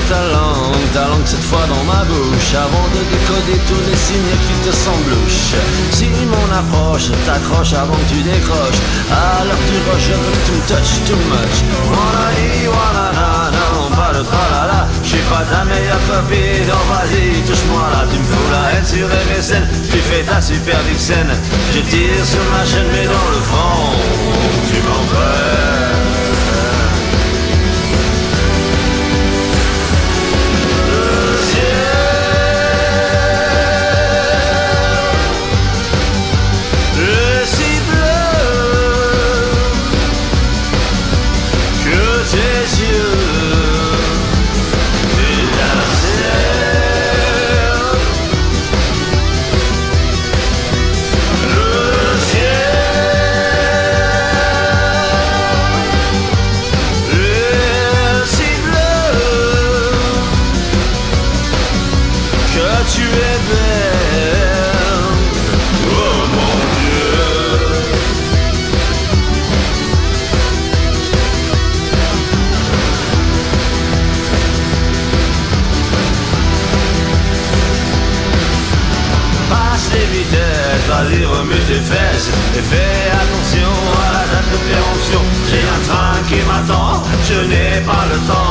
ta langue cette fois dans ma bouche, avant de décoder tous les signes qui te semblent louches. Si mon approche t'accroche avant que tu décroches, alors tu rushes, je veux que tu me touches too much. Wanna wanna non, pas de tralala, j'suis pas ta meilleure copine, donc vas-y, touche-moi là, tu me fous la haine sur MSN, tu fais ta super vixen, je tire sur ma chaîne mais dans le fond, tu m'entraînes. Tu es belle, oh mon Dieu. Passe les vitesses, vas-y remue tes fesses et fais attention à la date de péremption. J'ai un train qui m'attend, je n'ai pas le temps.